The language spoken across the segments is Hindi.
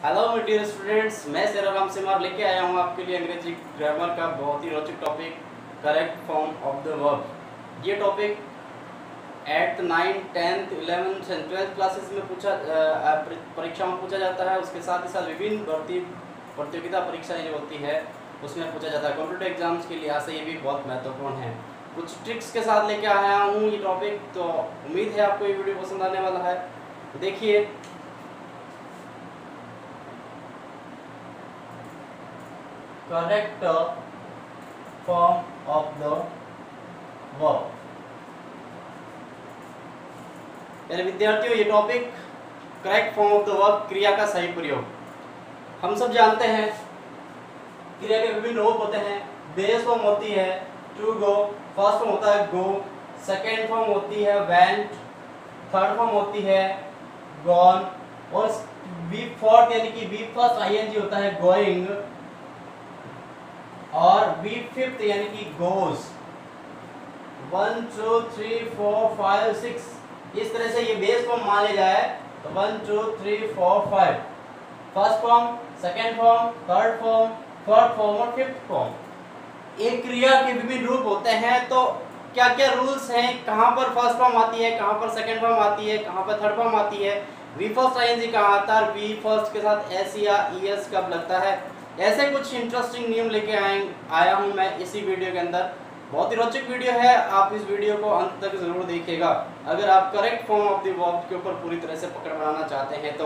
हेलो माय डियर स्टूडेंट्स, मैं सेराराम सिमार लेके आया हूँ आपके लिए अंग्रेजी ग्रामर का बहुत ही रोचक topic correct form of the verb. ये topic 8th, 9th, 10th, 11th and 12th classes में परीक्षा में पूछा जाता है। उसके साथ ही साथ विभिन्न भर्ती प्रतियोगिता परीक्षाएं जो होती है उसमें पूछा जाता है। कॉम्पिटिटिव एग्जाम्स के लिहाज से ये भी बहुत महत्वपूर्ण है। कुछ ट्रिक्स के साथ लेके आया हूँ ये टॉपिक, तो उम्मीद है आपको ये वीडियो पसंद आने वाला है। देखिए, correct form of the verb. यानी विद्यार्थियों, ये topic correct form of the verb, क्रिया का सही प्रयोग। हम सब जानते हैं क्रिया के विभिन्न रूप होते हैं। बेस फॉर्म होती है टू गो, फर्स्ट फॉर्म होता है गो, सेकेंड फॉर्म होती है वेंट, थर्ड फॉर्म होती है गॉन, और बी फोर्थ यानी कि बी फर्स्ट आईएनजी होता है गोइंग, और बी फिफ्थ यानी कि गोज। 1 2 3 4 5 6 इस तरह से ये बेस फॉर्म मान लिया जाए तो 1 2 3 4 5 first form, second form, third form, fourth form और फिफ्थ फॉर्म। एक क्रिया के विभिन्न रूप होते हैं, तो क्या क्या रूल्स हैं, कहाँ पर फर्स्ट फॉर्म आती है, कहाँ पर सेकेंड फॉर्म आती है, कहाँ पर थर्ड फॉर्म आती है, वी फर्स्ट आईएनजी कहाँ आता है, वी फर्स्ट के साथ एस या ईएस कब लगता है। ऐसे कुछ इंटरेस्टिंग नियम लेके आया हूँ मैं इसी वीडियो के अंदर। बहुत ही रोचक वीडियो है, आप इस वीडियो को अंत तक जरूर देखिएगा अगर आप correct form of the verb के ऊपर पूरी तरह से पकड़ बनाना चाहते हैं।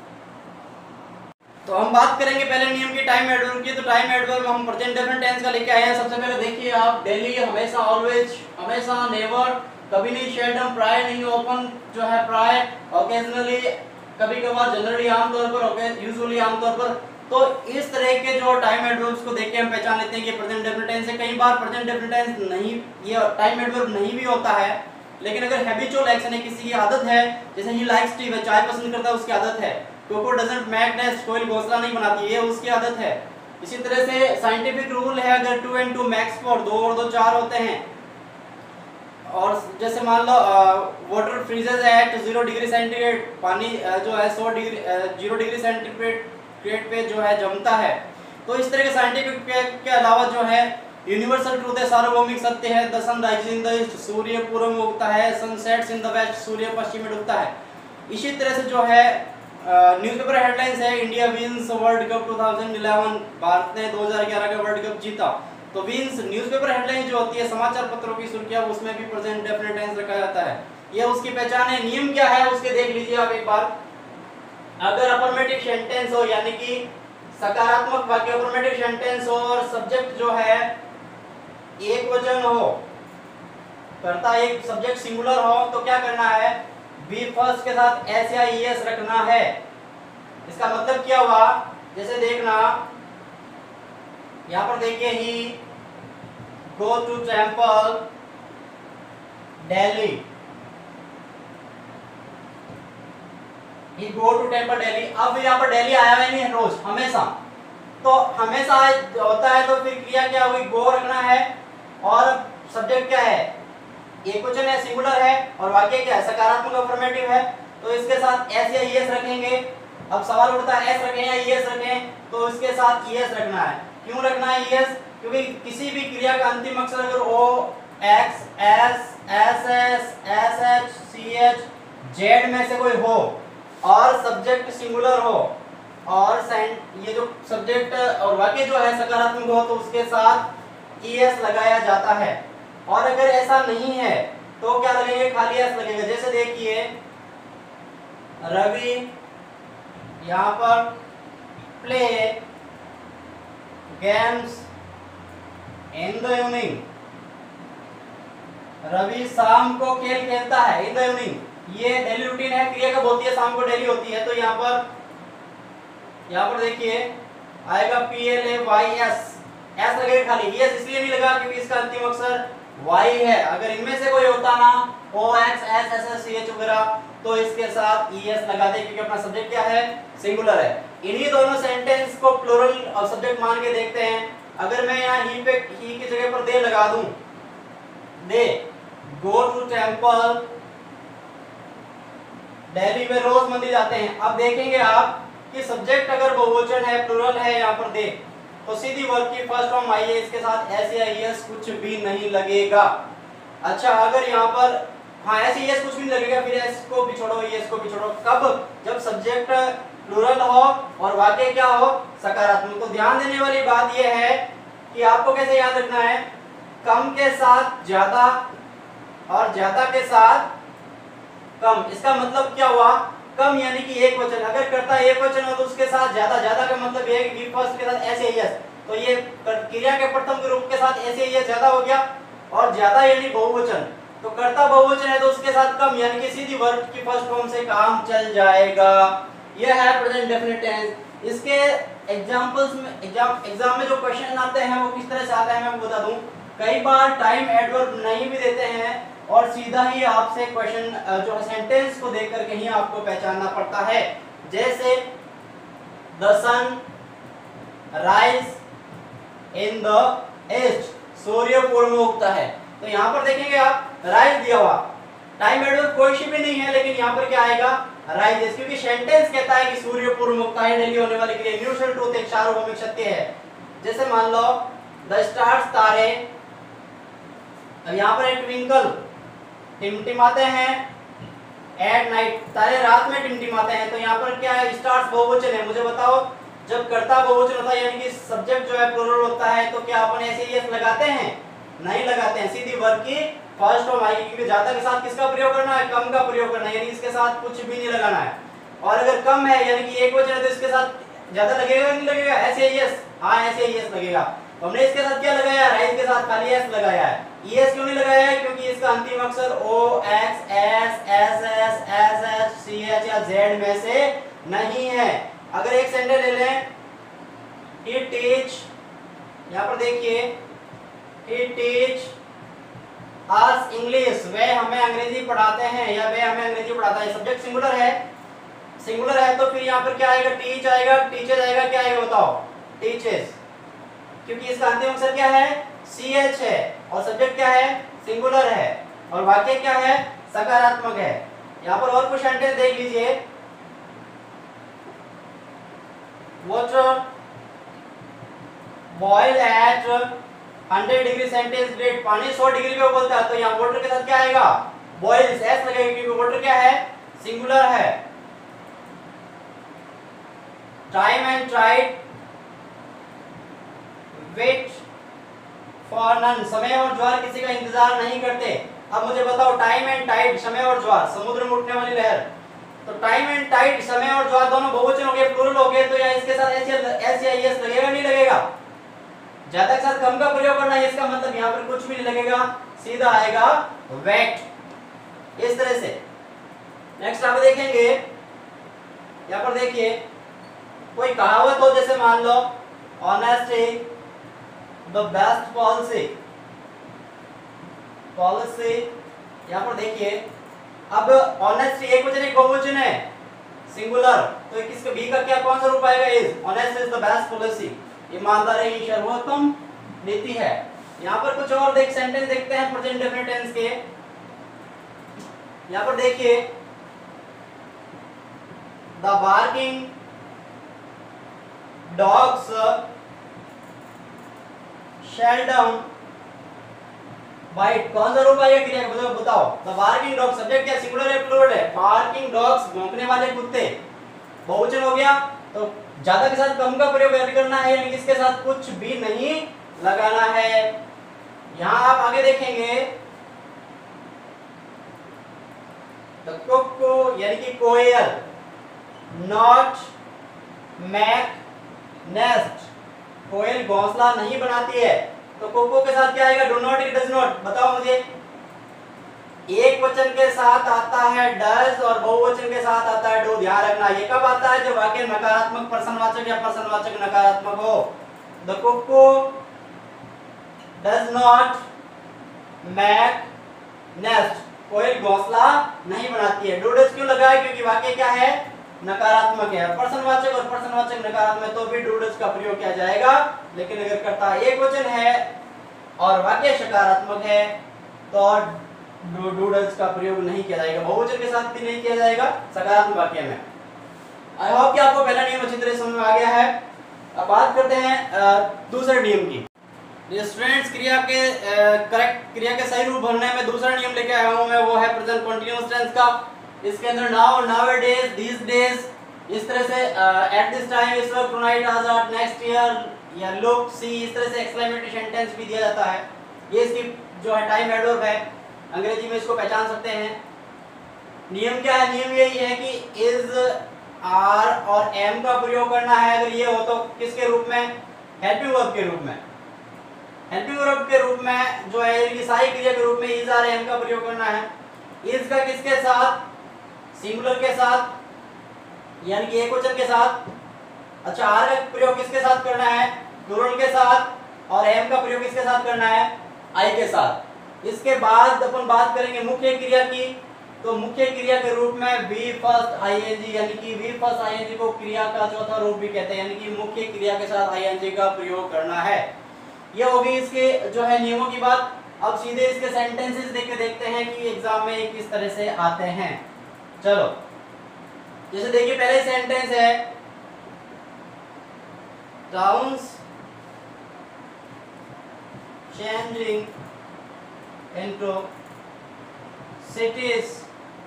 तो हम बात करेंगे पहले नियम की टाइम एडवर्ब की। तो टाइम एडवर्ब हम प्रेजेंट डेफिनेट टेंस का लेके आए हैं। सबसे पहले देखिए आप, डेली, हमेशा, ऑलवेज, हमेशा, नेवर, कभी नहीं, शेल्डम, प्राय नहीं, ओपन जो है प्राय, ओकेजनली, कभी कभार, जनरली आमतौर पर, यूजुअली आमतौर पर। तो इस तरह के जो टाइम एडवर्ब्स को देख के हम पहचान लेते हैं कि प्रेजेंट डेफिनेट टेंस है। कई बार प्रेजेंट डेफिनेट टेंस नहीं, ये टाइम एडवर्ब नहीं भी होता है, लेकिन अगर हैबिचुअल एक्शन है, किसी की आदत है, जैसे ही लाइक्स टी, चाय पसंद करता है, उसकी आदत है। कोको डजंट मेक नेस्ट, कोयल घोंसला नहीं बनाती, ये उसकी आदत है। इसी तरह से साइंटिफिक रूल है, अगर 2 and 2 मैक्स 4, 2 और 2 4 होते हैं। और जैसे मान लो water freezes at 0 degree centigrade, पानी जो है 0 डिग्री सेंटीग्रेड पे जो है जमता है। तो इस तरह के साइंटिफिक के अलावा जो है यूनिवर्सल ट्रूथ है, सार्वभौमिक सत्य है। The sun rises in the east, सूर्य पूर्व में उगता है। Sun sets in the west, सूर्य पश्चिम में डूबता है। इसी तरह से जो है न्यूज़पेपर हेडलाइंस है, इंडिया विंस वर्ल्ड कप 2011, भारत ने 2011 का वर्ल्ड कप जीता। तो विंस न्यूज़पेपर हेडलाइन जो होती है, समाचार पत्रों की सुर्खियां, उसमें भी प्रेजेंट डेफिनेट टेंस रखा जाता है। यह उसकी पहचान है। नियम क्या है उसके देख लीजिए आप एक बार। अगर अफर्मेटिव सेंटेंस हो, यानी कि सकारात्मक वाक्य, अफर्मेटिव सेंटेंस हो, और सब्जेक्ट जो है एक वचन हो, कर्ता एक, सब्जेक्ट सिंगुलर हो, तो क्या करना है, बी फर्स्ट के साथ एस या ईएस रखना है। इसका मतलब क्या हुआ, जैसे देखना यहां पर देखिए, he go to temple Delhi, he go to temple Delhi. अब यहाँ पर दिल्ली आया हुआ नहीं है रोज, हमेशा। तो हमेशा होता है, तो फिर क्रिया क्या हुई, गो रखना है, और सब्जेक्ट क्या है, एक वचन है, सिंगुलर है, और वाक्य क्या है, सकारात्मक अफर्मेटिव है। तो इसके साथ एस या ईएस रखेंगे। अब सवाल उठता है, एस रखें या ईएस रखें, तो इसके साथ ईएस रखना है। क्यों रखना है ईएस, क्योंकि किसी भी क्रिया का अंतिम अक्षर अगर O, X, S, S S, S H, C H, Z में से कोई हो, और सब्जेक्ट सिंगुलर हो, और ये जो सब्जेक्ट और वाक्य जो है सकारात्मक हो, तो उसके साथ ईएस लगाया जाता है। और अगर ऐसा नहीं है तो क्या लगेंगे, खाली एस लगेगा। जैसे देखिए, रवि यहाँ पर plays games in the evening, Ravi शाम को खेल खेलता है, इन द इवनिंग। ये डेली रूटीन है, क्रिया कब होती है, शाम को डेली होती है। तो यहाँ पर देखिए आएगा PLAYS, एस लगेगा खाली, यस इसलिए नहीं लगा क्योंकि इसका अंतिम अक्षर वाई है। अगर इनमें से कोई होता ना, O, X, S, S S, C H वगैरह, तो इसके साथ ईएस लगा दे, क्योंकि अपना सब्जेक्ट क्या है, सिंगुलर है। इन्हीं दोनों सेंटेंस को प्लुरल और सब्जेक्ट मान के देखते हैं। अगर मैं यहाँ ही की जगह पर दे लगा दूं, they go to temple, Delhi में रोज मंदिर जाते हैं। अब देखेंगे आप कि सब्जेक्ट अगर बहुवचन है, प्लूरल है यहाँ पर दे, तो सीधी वर्ब की फर्स्ट फॉर्म आई है, इसके साथ एस या एस कुछ भी नहीं लगेगा। अच्छा अगर यहाँ पर हाँ एस एस कुछ भी नहीं लगेगा, फिर एस को भी छोड़ो, एस को भी छोड़ो, कब? जब सब्जेक्ट प्लूरल हो और वाक्य क्या हो? सकारात्मक। तो ध्यान देने वाली बात यह है कि आपको कैसे याद रखना है, कम के साथ ज्यादा और ज्यादा के साथ कम। इसका मतलब क्या हुआ? कम यानी कि एक वचन, अगर कर्ता एक वचन हो तो उसके साथ ज्यादा, ज्यादा का मतलब ये है कि फर्स्ट के साथ एस एस, तो ये क्रिया के प्रथम के रूप के साथ एस एस ज्यादा हो गया, और ज्यादा यानी बहुवचन, तो कर्ता बहुवचन है तो उसके साथ कम यानी कि सीधी वर्ब की फर्स्ट फॉर्म से काम चल जाएगा। यह है प्रेजेंट डेफिनिट टेंस। इसके एग्जांपल्स में एग्जाम में जो क्वेश्चन आते हैं वो किस तरह से आते हैं मैं बता दूं। कई बार टाइम एडवर्ब नहीं भी देते हैं और सीधा ही आपसे क्वेश्चन जो सेंटेंस को देख करके ही आपको पहचानना पड़ता है। जैसे the sun rise in the east, सूर्य पूर्व में उगता है। तो यहाँ पर देखेंगे आप राइज दिया हुआ, टाइम एडवर्ब कोई भी नहीं है, लेकिन यहाँ पर क्या आएगा? राइजेस, क्योंकि सेंटेंस कहता है कि सूर्य पूर्व में उगता है, डेली होने वाली क्रिया, न्यूट्रल ट्रूथ एक सार्वभौमिक सत्य है। जैसे मान लो द स्टार्स, तारे, अब यहाँ पर एक ट्विंकल, टिमटिमाते हैं एट नाइट, तारे रात में टिमटिमाते हैं। तो यहाँ पर क्या है? स्टार्स बहुवचन है। मुझे बताओ जब कर्ता बहुवचन होता है यानी कि सब्जेक्ट जो है प्लूरल होता है तो क्या अपन ऐसे एस लगाते हैं? नहीं लगाते हैं, सीधी वर्ब की फर्स्ट फॉर्म आएगी, क्योंकि ज्यादा के साथ किसका प्रयोग करना है? कम का प्रयोग करना है, यानी इसके साथ कुछ भी नहीं लगाना है। और अगर कम है यानी कि एक वचन है तो इसके साथ ज्यादा लगेगा नहीं लगेगा? ऐसे एस, हाँ ऐसे एस लगेगा। तो हमने इसके साथ क्या लगाया? राइज के साथ खाली एस लगाया है। एस क्यों नहीं लगाया है? क्योंकि इसका अंतिम अक्षर O, X, S, S S, S H, C H या जेड में से नहीं है। अगर एक सेंटेंस ले लें, he teach, यहाँ पर देखिए he teach us English, वे हमें अंग्रेजी पढ़ाते हैं या वे हमें अंग्रेजी पढ़ाता है। सब्जेक्ट सिंगुलर है, सिंगुलर है तो फिर यहाँ पर क्या आएगा? टीच आएगा, टीचर आएगा, क्या आएगा बताओ? टीचेस, क्योंकि इसका अंतिम अक्षर क्या है? सी एच है, और सब्जेक्ट क्या है? सिंगुलर है, और वाक्य क्या है? सकारात्मक है। यहाँ पर और कुछ सेंटेंस देख लीजिए, water boil at 100 degree centigrade, पानी 100 डिग्री पे उबलता है। तो यहाँ वाटर के साथ क्या आएगा? बॉइल्स, एस लगेगा, क्योंकि वाटर क्या है? सिंगुलर है। Time and tide wait for none, समय और ज्वार किसी का इंतजार नहीं करते। अब मुझे बताओ टाइम एंड टाइड, समय और ज्वार, समुद्र में उठने वाली लहर, तो टाइम एंड टाइड, समय और ज्वार दोनों बहुवचन हो गए, प्लूरल हो गए, तो यहाँ इसके साथ एस या एस लगेगा नहीं लगेगा? ज्यादा के साथ कम का प्रयोग करना है, इसका मतलब यहाँ पर कुछ भी नहीं लगेगा, सीधा आएगा वेट। इस तरह से नेक्स्ट आप देखेंगे, यहाँ पर देखिए कोई कहावत हो, जैसे मान लो honesty the best policy, policy, यहाँ पर देखिए अब ऑनेस्टी एक वचन एक बहुवचन है, सिंगुलर, तो किसका बी का क्या कौन सा रूप आएगा? Is, honest is the best policy, ईमानदारी ही सर्वोत्तम नीति है। यहाँ पर कुछ और देख सेंटेंस देखते हैं प्रेजेंट डेफिनिट टेंस के। यहाँ पर देखिए the barking dogs seldom bite, कौन सा रूप आएगा क्रिया का? बताओ। द बार्किंग डॉग, सब्जेक्ट क्या सिंगुलर है प्लूरल है? बार्किंग डॉग्स, भौंकने वाले कुत्ते, बहुवचन हो गया, तो ज्यादा के साथ कम का प्रयोग करना है, यानी इसके साथ कुछ भी नहीं लगाना है। यहां आप आगे देखेंगे द कुक यानी कि कोयल नॉट मेक नेस्ट, कोयल घोंसला नहीं बनाती है, तो कोको के साथ क्या आएगा? Do not, it does not. बताओ मुझे, एक वचन के साथ आता है डज और बहुवचन के साथ आता है डू। ध्यान रखना, ये कब आता है? जब वाक्य नकारात्मक पर्सनवाचक या पर्सनवाचक नकारात्मक हो। The cuckoo does not make nest, कोयल घोंसला नहीं बनाती है। डू डज क्यों लगा है? क्योंकि वाक्य क्या है? नकारात्मक है। पर्सनवाचक और पर्सनवाचक नकारात्मक तो भी डू डज का प्रयोग किया जाएगा, लेकिन अगर कर्ता एक वचन है और वाक्य सकारात्मक है तो डू डज का प्रयोग नहीं किया जाएगा, बहुवचन के साथ भी नहीं किया जाएगा सकारात्मक वाक्य में। आई होप कि आपको पहला नियम अच्छी तरह समझ में आ गया है। अब बात करते हैं दूसरे नियम की। स्टूडेंट्स, क्रिया के करेक्ट क्रिया के सही रूप भरने में दूसरा नियम लेके आया हूं मैं, वो है प्रेजेंट कंटीन्यूअस टेंस का। इसके अंदर नाउ, नाउअडेज, दीस डेज, इस तरह से एट दिस टाइम, इस वक्त, टुनाइट, आज, नेक्स्ट ईयर, या लुक, सी, इस तरह से एक्सक्लेमेटरी सेंटेंस भी दिया जाता है। ये इसकी जो है टाइम एडवर्ब है, अंग्रेजी में इसको पहचान सकते हैं। नियम क्या है? नियम यही है कि इज, आर और एम का प्रयोग करना है। अगर ये हो तो किसके रूप में? हेल्पिंग वर्ब के रूप में। हेल्पिंग वर्ब के रूप में जो है ये सहायक क्रिया के रूप में इज, आर, एम का प्रयोग करना है। इज का किसके साथ? सिंगुलर के साथ, यानी कि एकवचन के साथ। अच्छा, आर का प्रयोग किसके साथ करना है? प्लूरल के साथ। और एम का प्रयोग किसके साथ करना है? आई के साथ। इसके बाद अपन बात करेंगे मुख्य क्रिया की। तो मुख्य क्रिया के रूप में वी फर्स्ट आईएनजी, यानी कि वी फर्स्ट आईएनजी को क्रिया का चौथा रूप भी कहते हैं, यानी कि मुख्य क्रिया के साथ आईएनजी का प्रयोग करना है। ये होगी इसके जो है नियमों की बात। अब सीधे इसके सेंटेंसेस देख के देखते हैं कि एग्जाम में किस तरह से आते हैं। चलो, जैसे देखिए पहले सेंटेंस है towns changing into cities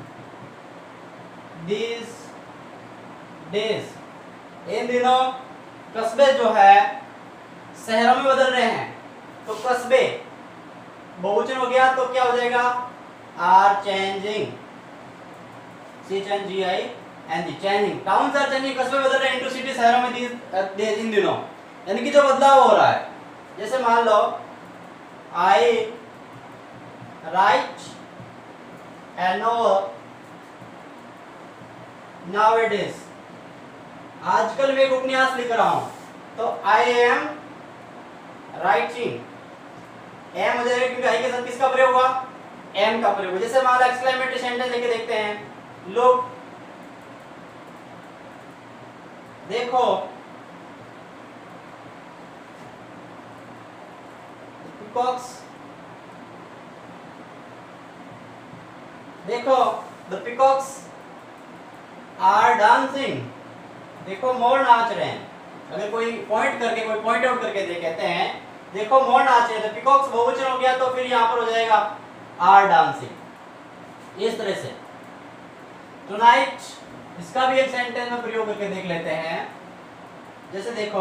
these days। इन दिनों कस्बे जो है शहरों में बदल रहे हैं। तो कस्बे बहुवचन हो गया तो क्या हो जाएगा? Are changing, CHANGING, changing. Towns are changing, कस्बे बदल रहे हैं, इनटू सिटी, शहरों में these इन दिनों, यानी कि जो बदलाव हो रहा है। जैसे मान लो I write a novel nowadays। आजकल मैं एक उपन्यास लिख रहा हूं, तो I am writing, एम हो जाएगा क्योंकि आई के साथ किसका प्रयोग हुआ? एम का प्रयोग। जैसे मान लो एक्सक्लेमेटरी सेंटेंस लेके देखते हैं। लुक, देखो, peacocks, देखो, the peacocks are dancing, देखो मोर नाच रहे हैं। अगर कोई पॉइंट करके, कोई पॉइंट आउट करके दे कहते हैं देखो मोर नाच रहे हैं, तो peacocks बहुवचन हो गया तो फिर यहाँ पर हो जाएगा are dancing। इस तरह से tonight, इसका भी एक सेंटेंस में प्रयोग करके देख लेते हैं। जैसे देखो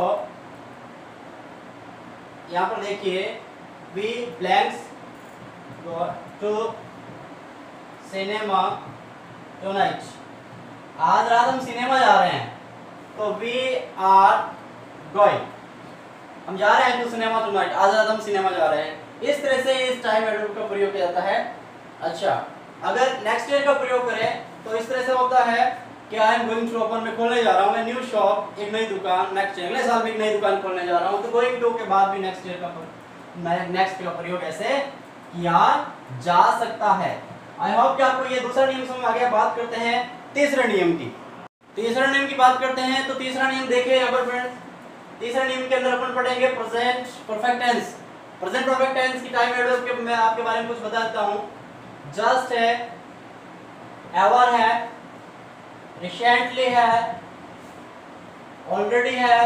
यहाँ पर देखिए, we blanks go to cinema tonight। आज रात हम सिनेमा जा रहे हैं, तो we are going, हम जा रहे हैं टू सिनेमा tonight, आज रात हम सिनेमा जा रहे हैं। इस तरह से इस टाइम एडवर्ब का प्रयोग किया जाता है। अच्छा, अगर नेक्स्ट ईयर का प्रयोग करें तो इस तरह से होता है कि I am going to open, मैं खोलने जा रहा हूँ, मैं न्यू शॉप, एक नई दुकान, नेक्स्ट ईयर, अगले साल भी एक नई दुकान खोलने जा रहा हूँ। तो गोइंग टू के बाद भी नेक्स्ट ईयर का नेक्स्ट का प्रयोग ऐसे किया जा सकता है। आई होप कि आपको ये दूसरा नियम समझ आ गया। बात करते हैं तीसरे नियम की। तीसरा नियम की बात करते हैं तो तीसरा नियम देखिए यहाँ पर फ्रेंड्स, तीसरे नियम के अंदर अपन पढ़ेंगे present perfect tense. Present perfect tense की टाइम एडवर्ब के मैं आपके बारे में कुछ बता देता हूँ। जस्ट है, एवर है, रिसेंटली है, ऑलरेडी है,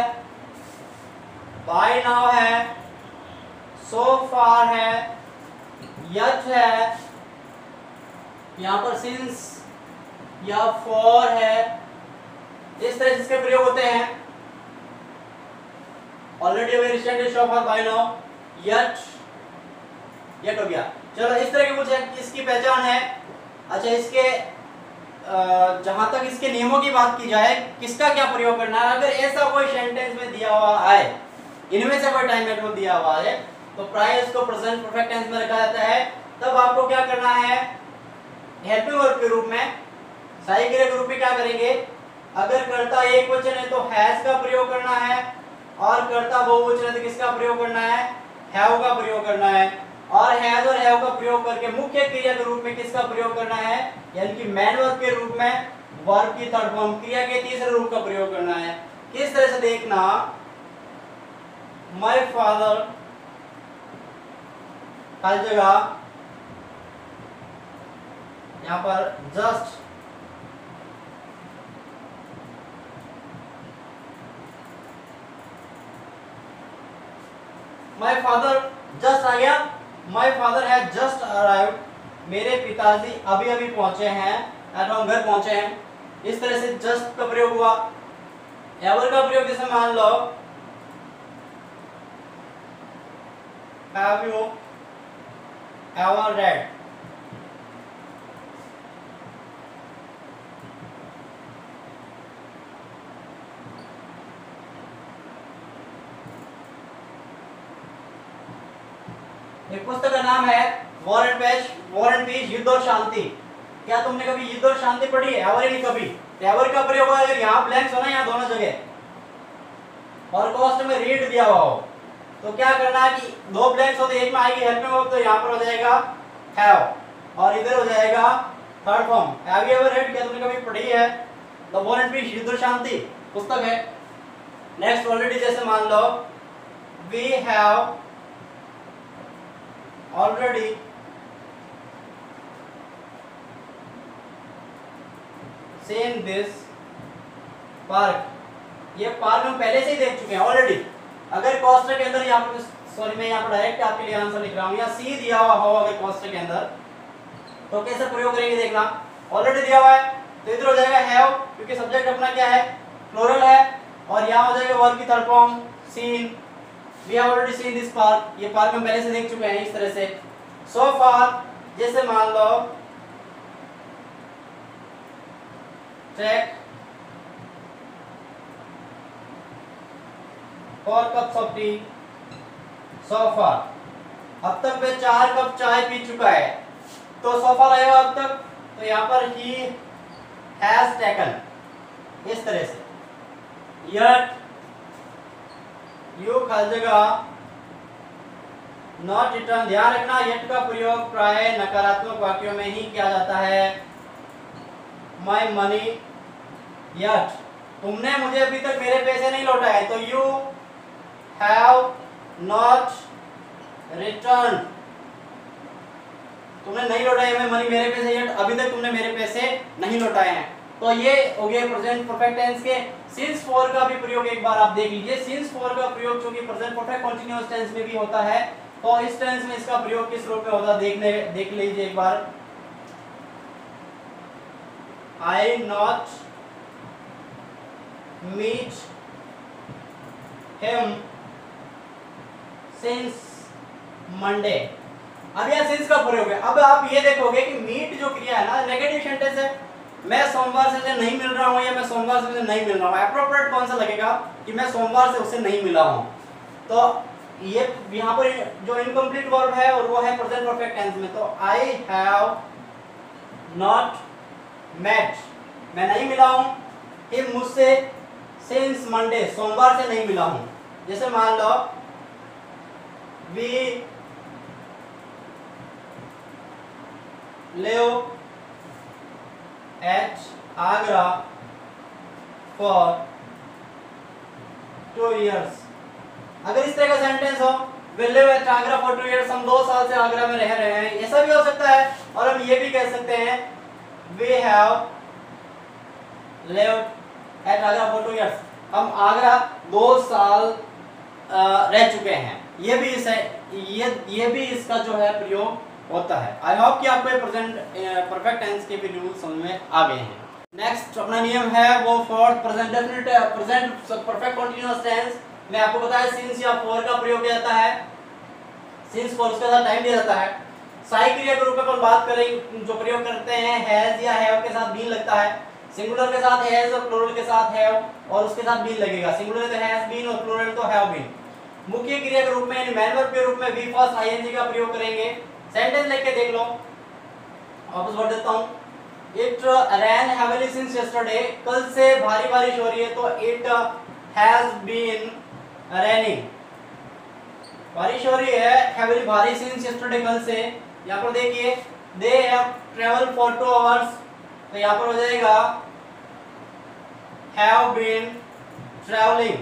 बाय नाउ है, सो फार है, यट है, यहाँ पर सिंस या फॉर है। इस तरह से इसके प्रयोग होते हैं। Already, recently, so far, by now, yet हो गया। चलो, इस तरह के कुछ इसकी पहचान है। अच्छा, इसके जहां तक इसके नियमों की बात की जाए, किसका क्या प्रयोग करना है, अगर ऐसा कोई सेंटेंस में दिया हुआ है, इनमें से कोई टाइम एडवर्ब दिया हुआ है, तो प्राय इसको प्रेजेंट परफेक्ट टेंस में रखा जाता है। तब आपको क्या करना है? हेल्पिंग वर्ब के रूप में, सहायक क्रिया के रूप में क्या करेंगे? अगर कर्ता एक वचन है तो हैज का प्रयोग करना है, और कर्ता बहुवचन है तो किसका प्रयोग करना है? हैव का प्रयोग करना है। और हैज और हैव का प्रयोग करके मुख्य क्रिया के रूप में किसका प्रयोग करना है? यानी कि मैन वर्ब के रूप में वर्ब की थर्ड फॉर्म, क्रिया के तीसरे रूप का प्रयोग करना है। किस तरह से देखना, माय फादर हर जगह यहाँ पर जस्ट माय फादर जस्ट आ गया, my father has just arrived, मेरे पिताजी अभी अभी पहुंचे हैं, एट होम घर पहुंचे हैं। इस तरह से जस्ट का प्रयोग हुआ। एवर का प्रयोग जैसे मान लो हैव यू एवर रेड, एक पुस्तक का नाम है वॉर एंड पीस, युद्ध और शांति। क्या तुमने कभी युद्ध और शांति पढ़ी है? एवर नहीं कभी। एवर का प्रयोग अगर यहाँ ब्लैंक्स हो ना, यहाँ दोनों जगह और कॉस्ट में रीड दिया हुआ हो, तो क्या करना है कि दो ब्लैंक्स होते, एक में आएगी हेल्पिंग वर्ब, तो यहाँ पर हो जाएगा हैव और इधर हो जाएगा third form. Have you ever read, क्या तुमने कभी पढ़ी है द वॉर एंड पीस, युद्ध और शांति पुस्तक है। नेक्स्ट ऑलरेडी जैसे मान लो we have already seen this park, ये पार्क हम पहले से ही देख चुके हैं ऑलरेडी। अगर कोष्टक के अंदर यहाँ पर, सॉरी मैं यहाँ पर डायरेक्ट आपके लिए आंसर लिख रहा हूँ, या सी दिया हुआ हो अगर कोष्टक के अंदर, तो कैसे प्रयोग करेंगे देखना। ऑलरेडी दिया हुआ है तो इधर हो जाएगा हैव, क्योंकि सब्जेक्ट अपना क्या है, प्लूरल है, और यहाँ हो जाएगा वर्ब की third form seen. We have already seen this park, ये पार्क हम पहले से देख चुके हैं। इस तरह से so far जैसे मान लो check four cups of tea so far, अब तक वे 4 कप चाय पी चुका है, तो so far आएगा अब तक, तो यहाँ पर he has taken, इस तरह से। yet यू खाली जगह नॉट रिटर्न, ध्यान रखना यट का प्रयोग प्राय नकारात्मक वाक्यों में ही किया जाता है। माय मनी यट, तुमने मुझे अभी तक मेरे पैसे नहीं लौटाए, तो यू हैव नॉट रिटर्न, तुमने नहीं लौटाए मैं मनी मेरे पैसे यट, अभी तक तुमने मेरे पैसे नहीं लौटाए हैं। तो ये हो गया प्रेजेंट परफेक्ट टेंस के। सिंस फॉर का भी प्रयोग एक बार आप देख लीजिए। सिंस फॉर का प्रयोग जो कि प्रेजेंट परफेक्ट कंटीन्यूअस टेंस में भी होता है, तो इस टेंस में इसका प्रयोग किस रूप में होता है देख लीजिए एक बार। I not meet him since Monday, अब यह सिंस का प्रयोग है। अब आप ये देखोगे कि मीट जो क्रिया है ना, नेगेटिव सेंटेंस है, मैं सोमवार से उसे नहीं मिल रहा हूं या मैं सोमवार से उसे नहीं मिल रहा हूं, एप्रोप्रिएट कौन सा लगेगा कि मैं सोमवार से उसे नहीं मिला हूं। तो ये यहाँ पर जो इनकम्प्लीट वर्ब है और वो है प्रेजेंट परफेक्ट टेंस में, तो आई हैव नॉट मेट, मैं नहीं मिला हूं हिम मुझसे, सिंस मंडे, सोमवार से नहीं मिला हूं। जैसे मान लो we live at Agra for 2 years, अगर इस तरह का सेंटेंस हो we live at Agra for 2 years, हम 2 साल से आगरा में रह रहे हैं, ऐसा भी हो सकता है। और हम ये भी कह सकते हैं we have lived at Agra for 2 years, हम आगरा 2 साल रह चुके हैं। ये भी इसका जो है प्रयोग होता है। आई होप कि आपको ये प्रेजेंट परफेक्ट टेंस के भी रूल समझ में आ गए हैं। नेक्स्ट अपना नियम है वो for present definite present perfect continuous tense में आपको बताया सिंस या फॉर का प्रयोग किया जाता है। सिंस फॉर उसके साथ टाइम दिया जाता है। सहायक क्रिया के रूप में अपन बात करें जो प्रयोग करते हैं हैज या हैव के साथ बीन लगता है। सिंगुलर के साथ हैज और प्लूरल के साथ हैव और उसके साथ बीन लगेगा। सिंगुलर तो हैज बीन और प्लूरल तो हैव बीन। मुख्य क्रिया के रूप में यानी मैन वर्ब के रूप में वी फर्स्ट आईएनजी का प्रयोग करेंगे। सेंटेंस लेके देख लो, वापस पढ़ देता हूँ। It ran heavily since yesterday, कल से भारी बारिश हो रही है तो इट हैज बीन रैनिंग, बारिश हो रही है हेवीली भारी सिंस यस्टरडे कल से। यहाँ पर देखिए they have travel for 2 hours, तो यहाँ पर हो जाएगा हैव बीन ट्रैवलिंग,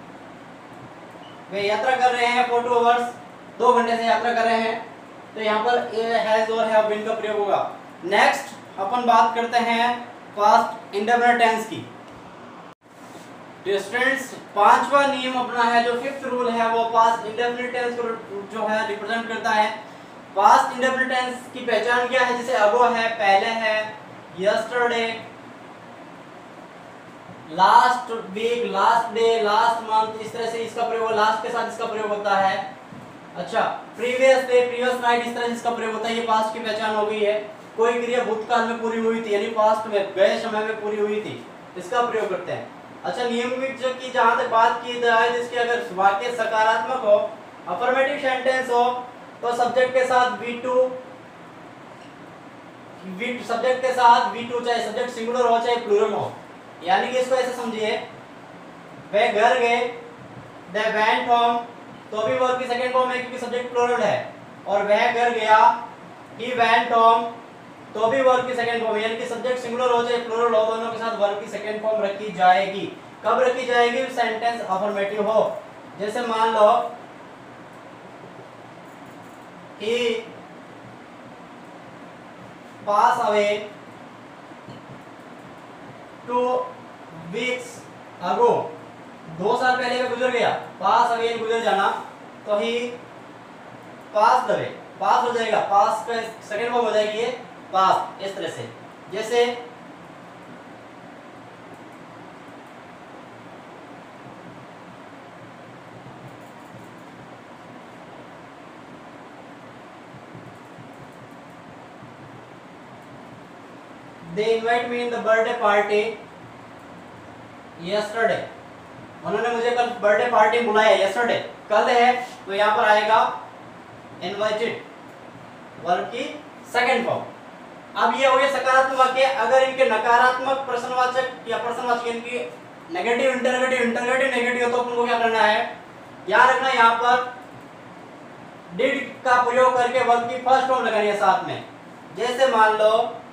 वे यात्रा कर रहे हैं फॉर 2 आवर्स, 2 घंटे से यात्रा कर रहे हैं, तो यहाँ पर हैज और हैव बीन का प्रयोग होगा। नेक्स्ट अपन बात करते हैं पास्ट इंडेफिनिट टेंस की। स्टूडेंट्स पांचवा नियम अपना है जो फिफ्थ रूल है वो पास्ट इंडेफिनिट टेंस को जो है रिप्रेजेंट करता है। पास्ट इंडेफिनिट टेंस की पहचान क्या है? जैसे अगो है, पहले है, yesterday, last week, last day, last month, इस तरह से इसका प्रयोग लास्ट के साथ इसका प्रयोग होता है। अच्छा, प्रीवियस डे, प्रीवियस नाइट, इस तरह से इसका प्रयोग होता है। ये पास्ट की पहचान हो गई है। कोई क्रिया भूतकाल में पूरी हुई थी यानी पास्ट में, गए समय में पूरी हुई थी, इसका प्रयोग करते हैं। अच्छा, नियमित जो की जहां तक बात की जाए जिसकी अगर वाक्य सकारात्मक हो, अफर्मेटिव सेंटेंस हो, तो सब्जेक्ट के साथ V2, सब्जेक्ट के साथ V2 चाहे सब्जेक्ट सिंगुलर हो चाहे प्लूरल हो। यानी कि इसको ऐसे समझिए, वे घर गए, दे वेंट होम, तो भी वर्ब की सेकंड फॉर्म है क्योंकि सब्जेक्ट प्लूरल है। और वह घर गया, ही वेंट होम, तो भी वर्ब की सेकंड फॉर्म यानी कि सब्जेक्ट सिंगुलर हो चाहे प्लूरल हो, दोनों के साथ वर्ब की सेकंड फॉर्म रखी जाएगी। कब रखी जाएगी? सेंटेंस अफर्मेटिव हो। जैसे मान लो he pass away 2 weeks ago, 2 साल पहले में गुजर गया। पास अवे गुजर जाना, तो ही पास अवे, पास हो जाएगा, पास का सेकंड फॉर्म हो जाएगी ये पास, इस तरह से। जैसे they invite me in the birthday party yesterday, उन्होंने मुझे कल बर्थडे पार्टी बुलाया, yesterday कल है, तो यहाँ पर आएगा invited, वर्ब की सेकंड फॉर्म। अब ये हो गया सकारात्मक वाक्य। अगर इनके नकारात्मक प्रश्नवाचक या प्रश्नवाचक इनकी नेगेटिव, इंटरोगेटिव, इंटरोगेटिव नेगेटिव हो, तो अपन को क्या करना है? याद रखना यहाँ पर डिड का प्रयोग करके वर्ब की फर्स्ट फॉर्म लगानी है साथ में। जैसे मान लो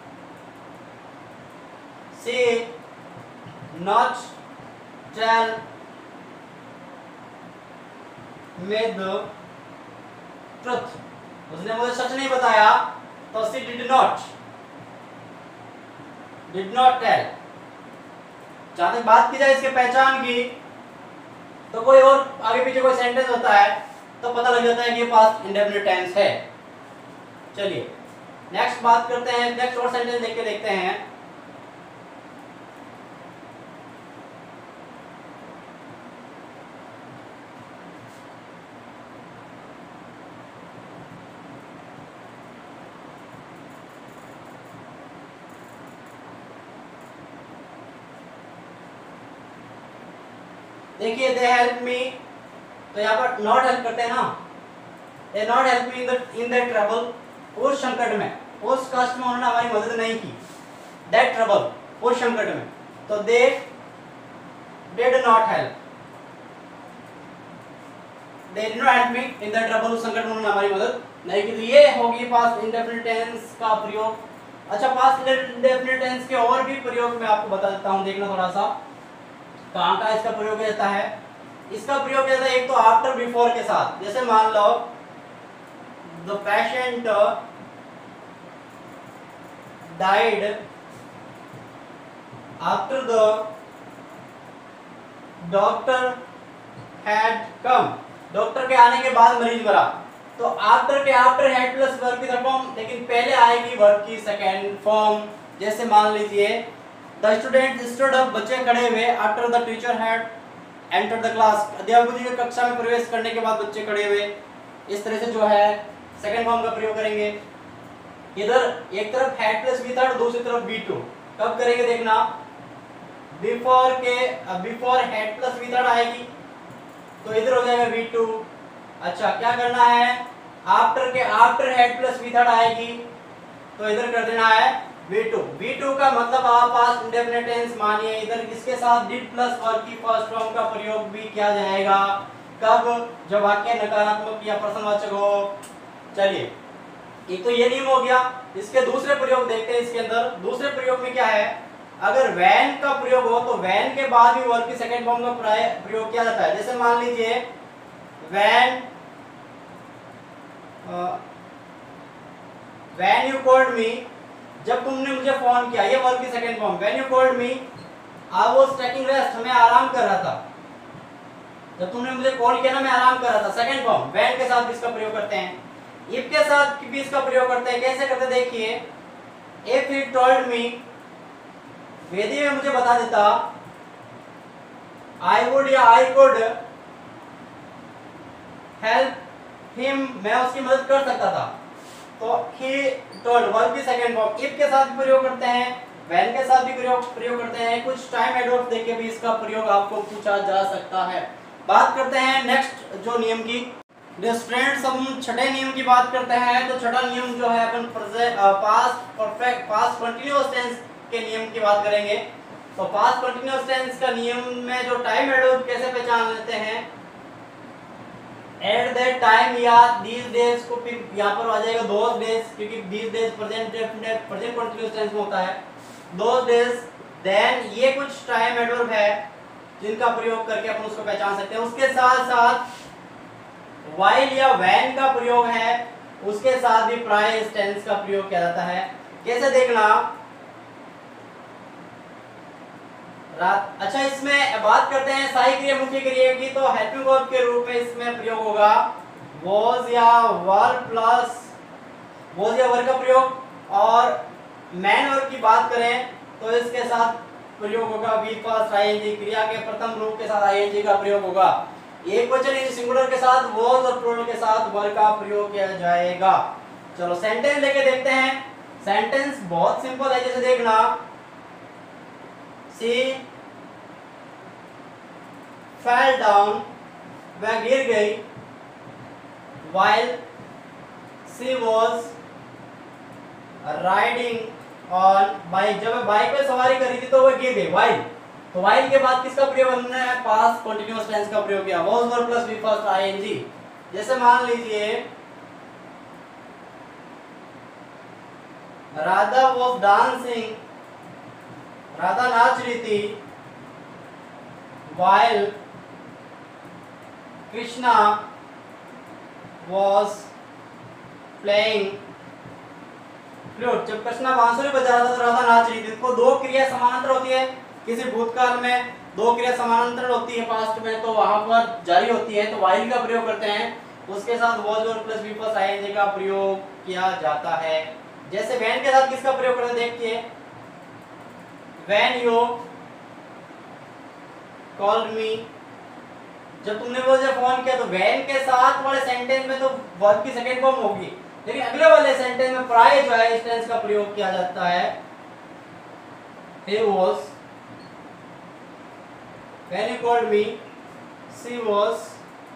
she not tell me the truth, उसने मुझे सच नहीं बताया, तो she did not tell। जहां तक बात की जाए इसके पहचान की, तो कोई और आगे पीछे कोई सेंटेंस होता है तो पता लग जाता है कि ये पास्ट इंडेफिनिट टेंस है। चलिए नेक्स्ट बात करते हैं, नेक्स्ट और सेंटेंस देख के देखते हैं। देखिए दे हेल्प मी, तो यहाँ पर नॉट हेल्प करते हैं ना, they not help me in that trouble, उस संकट में, उस कष्ट में उन्होंने हमारी मदद नहीं की। दैट ट्रबल, उस संकट में, तो they did not help, they did not help me in that trouble, उस संकट में उन्होंने हमारी मदद नहीं की। तो ये होगी पास्ट इंडेफिनिट टेंस का प्रयोग। अच्छा, पास्ट इंडेफिनिट टेंस के और भी प्रयोग मैं आपको बता देता हूँ, देखना थोड़ा सा कहाँ का इसका प्रयोग किया जाता है। इसका प्रयोग किया जाता है एक तो आफ्टर बिफोर के साथ। जैसे मान लो the patient died after the doctor had come, doctor के आने के बाद मरीज मरा। तो आफ्टर के आफ्टर हैड प्लस वर्ब की फॉर्म, लेकिन पहले आएगी वर्ब की सेकेंड फॉर्म। जैसे मान लीजिए द स्टूडेंट स्टूड अप, बच्चे खड़े हुए, after the teacher had enter the class, अध्यापक जी के कक्षा में प्रवेश करने के बाद बच्चे खड़े हुए। इस तरह से जो है सेकंड फॉर्म का प्रयोग करेंगे। इधर एक तरफ हैड प्लस वी था, दूसरी तरफ बी टू। कब करेंगे देखना, बिफोर के बिफोर हैड प्लस वी था आएगी, तो इधर हो जाएगा वी टू। अच्छा, क्या करना है, आफ्टर के आफ्टर हैड प्लस वी था आएगी, तो इधर कर देना है V2। V2 का मतलब आप पास्ट इंडेफिनिट टेंस मानिए, इधर इसके साथ डिड प्लस वर्ब की फर्स्ट फॉर्म का प्रयोग भी किया जाएगा। कब? जब वाक्य नकारात्मक या प्रश्नवाचक हो। चलिए, एक तो ये नियम हो गया। इसके दूसरे प्रयोग देखते हैं। इसके अंदर दूसरे प्रयोग में क्या है, अगर वैन का प्रयोग हो तो वैन के बाद भी वर्ब की सेकंड फॉर्म का प्रयोग किया जाता है। जैसे मान लीजिए व्हेन यू कॉल्ड मी, जब तुमने मुझे फोन किया, ये वर्ब की second form. When you called me I was taking rest, मैं आराम कर रहा था। जब तुमने मुझे कॉल किया ना, मैं आराम कर रहा था। सेकंड फॉर्म व्हेन के साथ भी इसका प्रयोग करते हैं, इफ के साथ भी इसका प्रयोग करते हैं। कैसे करते देखिए, इफ ही टोल्ड मी, यदि में मुझे बता देता, आई वुड या आई कुड हेल्प हिम, मैं उसकी मदद कर सकता था। तो ही टोल्ड वर्ब की सेकंड फॉर्म इफ के साथ भी प्रयोग करते हैं, व्हेन के साथ भी प्रयोग करते हैं। कुछ टाइम एडवर्ब देके भी इसका प्रयोग आपको पूछा जा सकता है। बात करते हैं नेक्स्ट जो नियम की। स्टूडेंट्स, हम छठे नियम की बात करते हैं। तो छठा नियम जो है अपन past perfect past continuous tense के नियम की बात करेंगे। तो पास्ट कंटीन्यूअस टेंस का नियम में जो टाइम एडवर्ब कैसे पहचान लेते हैं, एट दैट टाइम या दीज डेज को फिर यहाँ पर आ जाएगा दोज डेज, क्योंकि these days present definite present continuous tense में होता है। दोज डेज, देन, ये कुछ टाइम एडवर्ब है जिनका प्रयोग करके अपन उसको पहचान सकते हैं। उसके साथ साथ व्हाइल या व्हेन का प्रयोग है, उसके साथ भी प्राय इस टेंस का प्रयोग किया जाता है। कैसे देखना, अच्छा इसमें बात करते हैं सहायक क्रिया मुख्य क्रिया की। तो हेल्पिंग वर्ब के रूप में इसमें प्रयोग होगा was या वर प्लस was या वर का प्रयोग, और मैन वर्ब की बात करें तो इसके साथ प्रयोग होगा बी प्लस आईएनजी, क्रिया के प्रथम रूप के साथ आईएनजी का प्रयोग होगा। एक वचन इन सिंगुलर के साथ was और प्लूरल के साथ वर का प्रयोग किया जाएगा। चलो सेंटेंस लेके देखते हैं। सेंटेंस बहुत सिंपल है, जैसे देखना, she fell down, वह गिर गई, while she was riding on bike, जब बाइक पे सवारी कर रही थी तो वह गिर गई, while। तो while के बाद किसका प्रयोग हमने पास्ट कंटीन्यूअस टेंस का प्रयोग किया, was verb plus be first ing। जैसे मान लीजिए राधा was dancing, राधा नाच रही थी, while Krishna was playing flute. जब कृष्णा बांसुरी बजा रहा था तो राधा नाच रही थी। तो दो क्रिया समानांतर होती है, किसी भूतकाल में दो क्रिया समानांतर होती है, पास्ट में तो वहां पर जारी होती है, तो while का प्रयोग करते हैं, उसके साथ was और प्लस be plus ing का प्रयोग किया जाता है। जैसे when के साथ किसका प्रयोग करते हैं देखिए, when you called me, जब तुमने मुझे फोन किया, तो when के साथ वाले सेंटेंस में तो वर्ब की सेकंड फॉर्म होगी, लेकिन अगले वाले सेंटेंस में प्राय जो है इस टेंस का प्रयोग किया जाता है। He was, when you called me, she was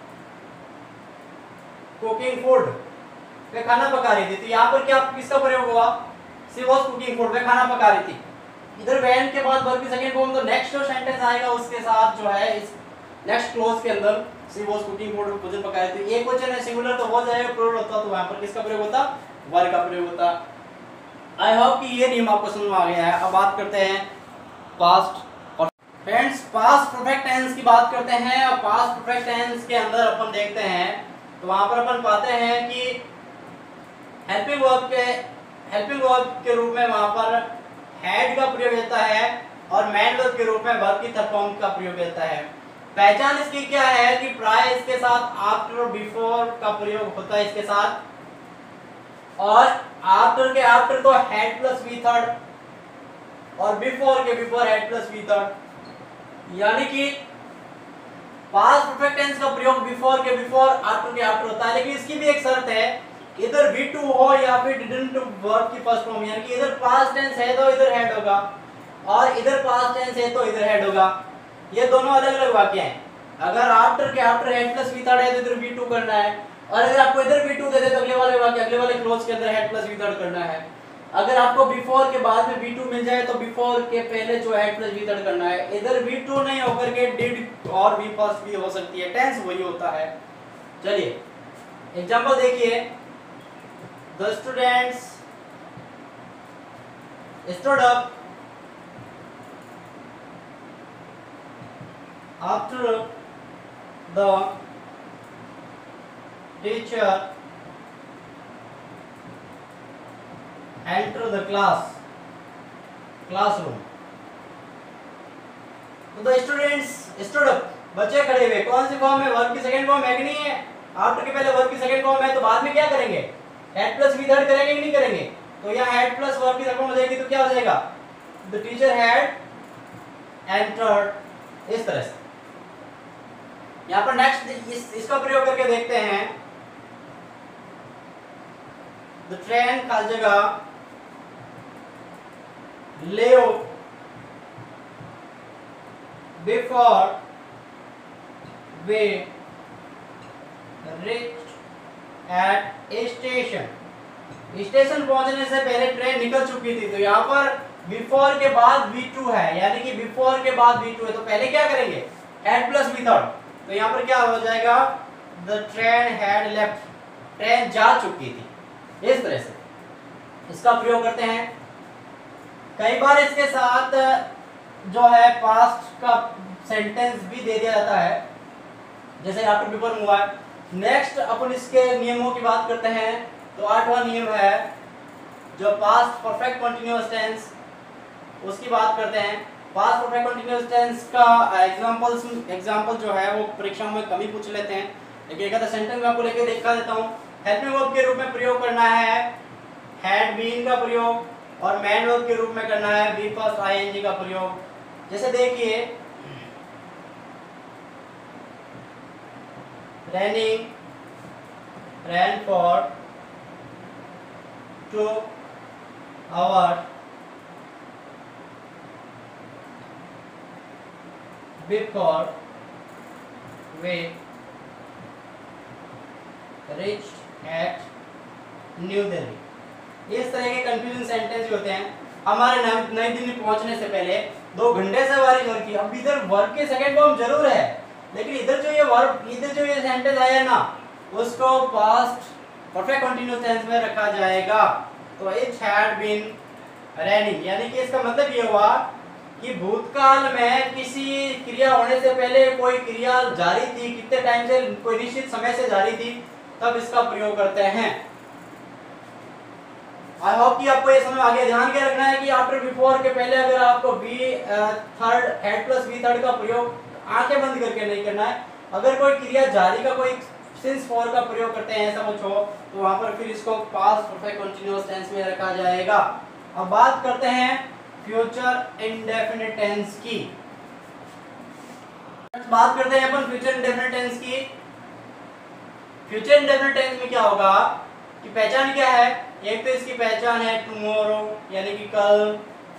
cooking food, वे खाना पका रही थी। तो यहाँ पर क्या किसका प्रयोग हुआ, she was cooking food, वे खाना पका रही थी। इधर when के बाद वर्ब की सेकंड फॉर्म, तो नेक्स्ट जो सेंटेंस आएगा उसके साथ जो है इस नेक्स्ट क्लॉज के अंदर she was cooking food, भोजन पका रही थी। एक वचन है सिंगुलर तो हो जाएगा, प्लूरल होता तो वहां पर किसका प्रयोग होता, वर का प्रयोग होता। आई होप कि ये नियम आपको समझ में आ गया है। अब बात करते हैं past. Friends, past perfect tense की बात करते हैं, और पास्ट परफेक्ट टेंस के अंदर अपन देखते हैं तो वहां पर अपन पाते हैं कि हेल्पिंग वर्ब के रूप में वहां पर हैड का प्रयोग होता है, और मैन वर्ब के रूप में वर्ब की थर्ड फॉर्म का प्रयोग होता है। पहचान इसकी क्या है कि प्राय इसके साथ आफ्टर और बिफोर का प्रयोग होता है इसके साथ, और आफ्टर के आफ्टर तो हेड प्लस वी थर्ड, और बिफोर के before had plus V third. यानी कि पास्ट परफेक्ट टेंस का प्रयोग बिफोर के बिफोर, आफ्टर के आफ्टर होता है। लेकिन इसकी भी एक शर्त है, इधर V2 हो या फिर डिडंट वर्ब की फर्स्ट फॉर्म, यानी कि इधर पास्ट टेंस है तो इधर हेड होगा, और इधर पास्ट टेंस है तो इधर हेड होगा। ये दोनों अलग अलग वाक्य हैं। अगर आफ्टर के after had plus V third है तो इधर V2 करना है, और अगर आपको इधर V2 दे दे तो अगले वाले वाक्य अगले वाले क्लोज के अंदर हेड प्लस वी थर्ड करना है। अगर आपको बिफोर के बाद में V2 मिल जाए तो बिफोर के पहले जो हेड प्लस वी थर्ड करना है। इधर V2 नहीं होकर के डिड और वी फर्स्ट भी हो सकती है, टेंस वही होता है। चलिए एग्जांपल देखिए, the students stood up after the teacher enter the classroom। तो द स्टूडेंट्स स्टूड अप, बच्चे खड़े हुए। कौन सी फॉर्म है? वर्ब की सेकंड फॉर्म है कि नहीं है? आफ्टर के पहले वर्ब की सेकंड फॉर्म है तो बाद में क्या करेंगे? हैड प्लस वी थर्ड करेंगे कि नहीं करेंगे? तो यहाँ हैड प्लस वर्ब की सेकंड फॉर्म हो जाएगी तो क्या हो जाएगा? द टीचर हैड एंटर्ड, इस तरह से। यहाँ पर नेक्स्ट इसका प्रयोग करके देखते हैं। द ट्रेन का जगह लेओ before we reached at a station, station पहुंचने से पहले ट्रेन निकल चुकी थी। तो यहाँ पर बिफोर के बाद V2 है, यानी कि बिफोर के बाद V2 है तो पहले क्या करेंगे? Had plus V third. तो यहाँ पर क्या हो जाएगा? The train had left, train जा चुकी थी। इस तरह से इसका प्रयोग करते हैं। कई बार इसके साथ जो है पास्ट का सेंटेंस भी दे दिया जाता है, जैसे आफ्टर बिफोर हुआ है। नेक्स्ट अपन इसके नियमों की बात करते हैं। तो 8वां नियम है जो पास्ट परफेक्ट कंटीन्यूअस टेंस, उसकी बात करते हैं। पास्ट परफेक्ट कंटीन्यूअस टेंस का एग्जांपल जो है वो परीक्षा में कम ही पूछ लेते हैं, लेकिन एक आधा सेंटेंस में आपको लेके दिखा देता हूँ। हेल्पिंग वर्ब के रूप में प्रयोग करना है हैड बीन का प्रयोग, और मैन वर्ब के रूप में करना है बी प्लस आईएनजी का प्रयोग। जैसे देखिए running, ran for 2 hours before we reached at New Delhi. इस तरह के कंफ्यूजन सेंटेंस भी होते हैं। हमारे नई दिल्ली पहुंचने से पहले 2 घंटे सवारी कर की। अब इधर वर्ब के सेकंड फॉर्म जरूर है, लेकिन इधर जो ये सेंटेंस आया ना उसको पास्ट परफेक्ट कंटीन्यूअस टेंस में रखा जाएगा। तो इट हैड बीन रनिंग, यानी कि इसका मतलब ये हुआ कि भूतकाल में किसी क्रिया होने से पहले कोई क्रिया जारी थी, कितने टाइम से, कोई निश्चित समय से जारी थी, तब इसका प्रयोग करते हैं। आई होप कि आपको ये समझ आ गया। ध्यान क्या रखना है कि आफ्टर बिफोर के पहले अगर आपको V third had plus V third का प्रयोग आंखें बंद करके नहीं करना है। अगर कोई क्रिया जारी का कोई सिंस फॉर का प्रयोग करते हैं ऐसा कुछ हो तो वहां पर फिर इसको पास्ट परफेक्ट कंटीन्यूअस टेंस में रखा जाएगा। अब बात करते हैं फ्यूचर इंडेफिनिट टेंस की। बात करते हैं अपन फ्यूचर इंडेफिनिट टेंस की। फ्यूचर इंडेफिनिट टेंस में क्या होगा कि पहचान क्या है? एक तो इसकी पहचान है टुमारो, यानी कि कल,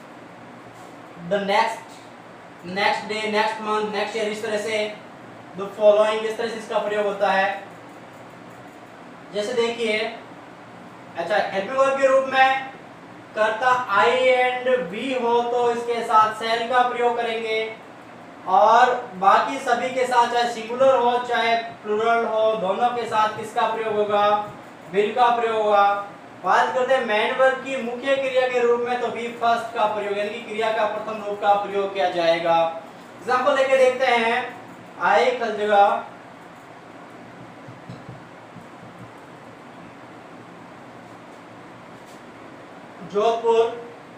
the next day, next month, next year, इस तरह से। द फॉलोइंग, इस तरह से इसका प्रयोग होता है। जैसे देखिए, अच्छा हेल्पिंग वर्ब के रूप में कर्ता आई एंड बी हो तो इसके साथ सेल का प्रयोग करेंगे, और बाकी सभी के साथ चाहे सिंगुलर हो चाहे प्लूरल हो, दोनों के साथ किसका प्रयोग होगा? विल का प्रयोग होगा। बात करते हैं मैन वर्ब की मुख्य क्रिया के रूप में, तो बी फर्स्ट का प्रयोग, यानी कि क्रिया का प्रथम रूप का प्रयोग किया जाएगा। एग्जांपल लेके देखते हैं। आई कल जगह जोधपुर,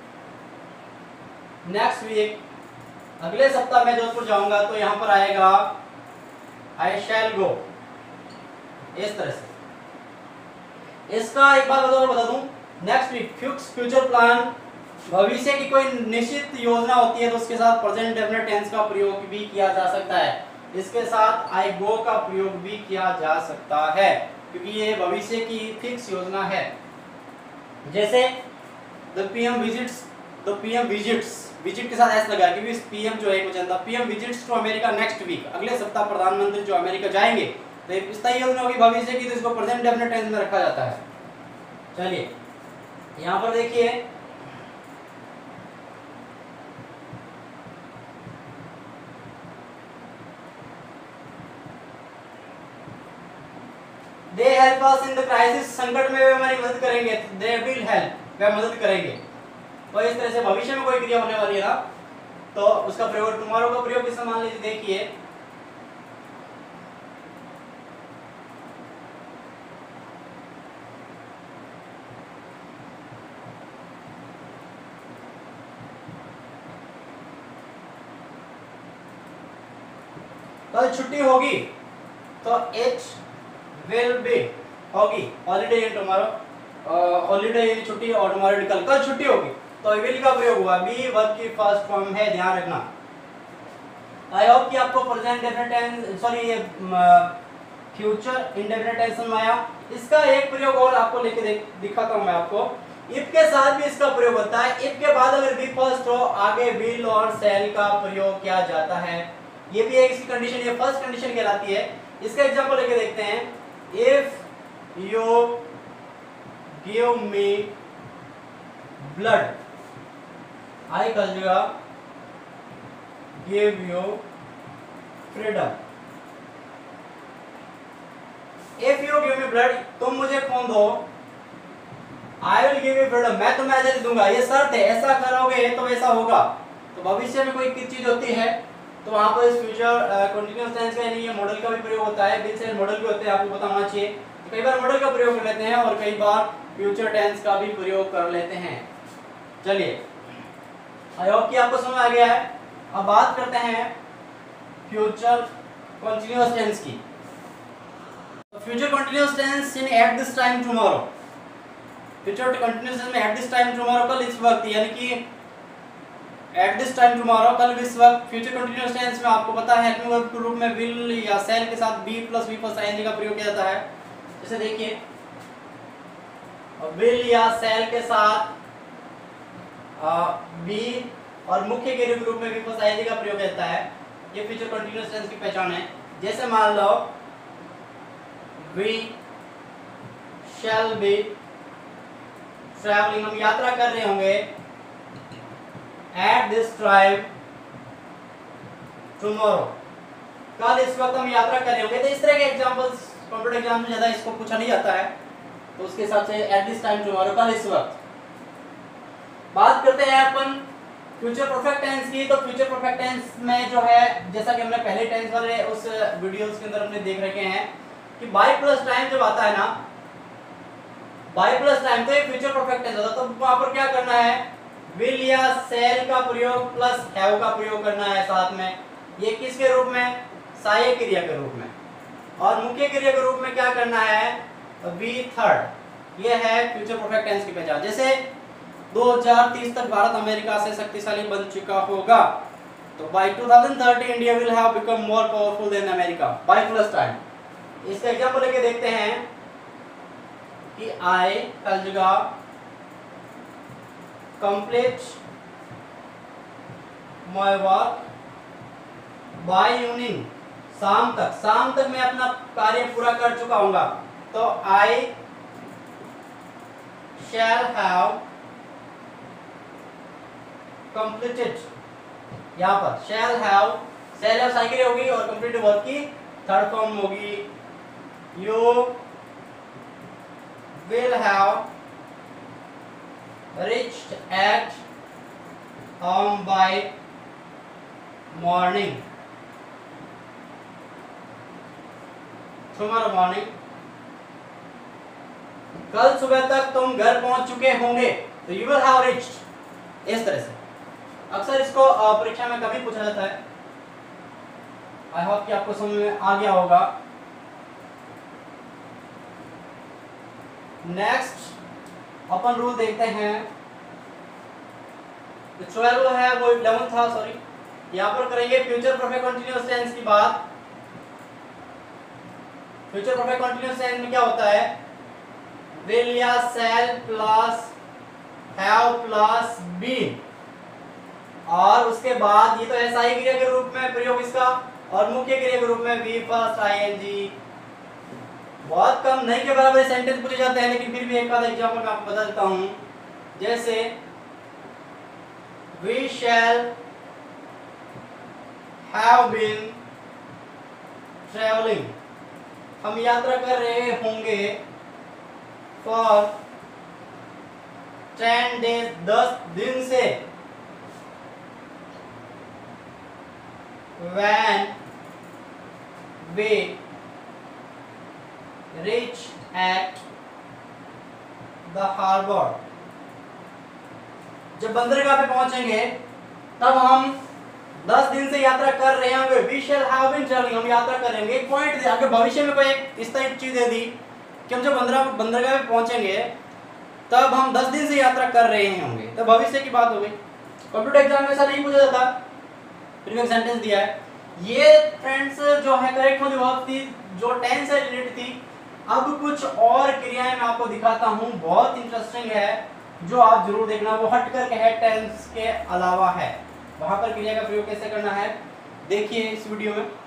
नेक्स्ट वीक, अगले सप्ताह में जोधपुर जाऊंगा तो यहां पर आएगा आई शैल गो, इस तरह से। इसका एक बात बता दूं, next week fix future plan, भविष्य की कोई निश्चित योजना होती है तो उसके साथ प्रेजेंट डेफिनेट टेंस का प्रयोग भी किया जा सकता है। इसके साथ आई गो का प्रयोग भी किया जा सकता है, क्योंकि ये भविष्य की फिक्स योजना है। जैसे द पीएम विजिट्स, विजिट के साथ एस लगा क्योंकि पीएम जो है वचन था। PM visits to America next week, अगले सप्ताह प्रधानमंत्री जो अमेरिका जाएंगे, तो इस तरह योजना होगी भविष्य की, तो इसको प्रेजेंट डेफिनेट टेंस में रखा जाता है। चलिए यहां पर देखिए, they help us in the crisis, संकट में वे हमारी मदद करेंगे। दे विल हेल्प, वे मदद करेंगे। तो इस तरह से भविष्य में कोई क्रिया होने वाली है ना, तो उसका प्रयोग टुमारो का प्रयोग किससे मान लीजिए। देखिए कल छुट्टी होगी तो इट विल बी होगी हॉलीडे इन टुमारो, हॉलीडे यानी छुट्टी और टुमारो कल, कल छुट्टी होगी तो विल का प्रयोग हुआ, बी वर्ब की फर्स्ट फॉर्म है, ध्यान रखना। आई होप कि आपको प्रेजेंट डेफिनेट टेंस सॉरी ये फ्यूचर इंडेफिनिट टेंस में आया। इसका एक प्रयोग और आपको लेके दिखाता हूं मैं आपको। इफ के साथ भी इसका प्रयोग होता है, इफ के बाद अगर बी फर्स्ट हो आगे विल और शैल का प्रयोग किया जाता है, ये भी एक इसकी कंडीशन, ये फर्स्ट कंडीशन कहलाती है। इसका एग्जांपल लेके देखते हैं, if you give me blood, I कलजुगा give you freedom. If you give me blood, तुम मुझे खून दो, I will give you freedom, मैं तुम्हें आजादी दूंगा। ये शर्त है, ऐसा करोगे तो ऐसा होगा। तो भविष्य में कोई चीज होती है तो वहां पर इस फ्यूचर कंटीन्यूअस टेंस का यानी ये मॉडल का भी प्रयोग होता है, विल से मॉडल भी होते हैं, आपको पता होना चाहिए। तो कई बार मॉडल का प्रयोग कर लेते हैं और कई बार फ्यूचर टेंस का भी प्रयोग कर लेते हैं। चलिए, आई होप कि आपको समझ आ गया है। अब बात करते हैं फ्यूचर कंटीन्यूअस टेंस की। Future continuous tense in at this time tomorrow, future continuous tense में एट दिस टाइम टुमारो कल इस वक्त, यानी कि एट दिस टाइम टुमारो कल इस वक्त। फ्यूचर कंटीन्यूअस टेंस में आपको पता है हेल्पिंग वर्ब के रूप में विल या शैल के साथ be plus V plus ING का प्रयोग किया जाता है। जैसे देखिए, विल या शैल के साथ बी और मुख्य क्रिया के रूप में वी प्लस आईएनजी का प्रयोग किया जाता है। ये फ्यूचर कंटीन्यूअस टेंस की पहचान है। जैसे मान लो वी शैल बी ट्रैवलिंग, हम यात्रा कर रहे होंगे एट दिस टाइम टुमारो, कल इस वक्त हम यात्रा कर रहे होंगे। तो इस तरह के एग्जांपल्स कंप्यूटर एग्जाम में ज्यादा इसको पूछा नहीं जाता है, तो उसके हिसाब से एट दिस टाइम टुमारो कल इस वक्त। बात करते हैं अपन फ्यूचर परफेक्ट टेंस की। तो फ्यूचर परफेक्ट टेंस में जो है, जैसा कि हमने पहले टेंस वाले उस वीडियोस के अंदर हमने देख रखे हैं कि बाय प्लस टाइम जब आता है ना, बाय प्लस टाइम, तो ये फ्यूचर परफेक्ट टेंस होता है। तो वहां पर क्या करना है, विल या शैल का प्रयोग प्लस हैव का प्रयोग करना है साथ में। ये किसके रूप में, सहायक क्रिया के रूप में। और मुख्य क्रिया के रूप में क्या करना है, बी थर्ड। ये है फ्यूचर परफेक्ट टेंस की पहचान। जैसे 2030 तक भारत अमेरिका से शक्तिशाली बन चुका होगा, तो by 2030 India will have become more powerful than America, by plus time. इसका एग्जांपल लेके देखते हैं कि आई कलजुगा complete my work by evening, शाम तक मैं अपना कार्य पूरा कर चुका हूंगा। तो आई शैल हैव कंप्लीटेड, यहाँ पर शैल हैव साइकिल होगी और कंप्लीट वर्ब की थर्ड फॉर्म होगी, you will have reached at home by morning, tomorrow morning, कल सुबह तक तुम घर पहुंच चुके होंगे। तो you will have reached, इस तरह से। अक्सर इसको परीक्षा में कभी पूछा जाता है। आई होप कि आपको समझ में आ गया होगा। नेक्स्ट अपन रूल देखते हैं, तो 12 है वो 11 था, सॉरी। यहाँ पर करेंगे फ्यूचर परफेक्ट कंटीन्यूअस टेंस की बात। फ्यूचर परफेक्ट कंटीन्यूअस टेंस में क्या होता है, विल या shall plus have plus been, और उसके बाद ये तो है सहायक क्रिया के रूप में प्रयोग इसका, और मुख्य क्रिया के रूप में वी प्लस आईएनजी। बहुत कम नहीं के बराबर सेंटेंस पूछे जाते हैं, लेकिन फिर भी एक आधा एग्जांपल मैं आपको बता देता हूं। जैसे we shall have been travelling, हम यात्रा कर रहे होंगे फॉर 10 डेज, 10 दिन से। when we reach at the harbor, जब बंदरगाह पे पहुंचेंगे तब हम 10 दिन से यात्रा कर रहे होंगे, we shall have been travelling, हम यात्रा कर रहे होंगे। एक पॉइंट दे, अगर भविष्य में कोई एक इस टाइप चीज दे दी कि हम जब बंदरगाह में पहुंचेंगे तब हम 10 दिन से यात्रा कर रहे होंगे, तब भविष्य की बात हो गई। कंप्यूटर एग्जाम में ऐसा नहीं पूछा जाता, फिर एक सेंटेंस दिया है। ये फ्रेंड्स जो है करेक्ट वाली वर्ब थी जो टेंस से रिलेटेड थी। अब कुछ और क्रियाएं मैं आपको दिखाता हूं, बहुत इंटरेस्टिंग है, जो आप जरूर देखना। वो हट करके है, टेंस के अलावा है। वहां पर क्रिया का प्रयोग कैसे करना है देखिए इस वीडियो में।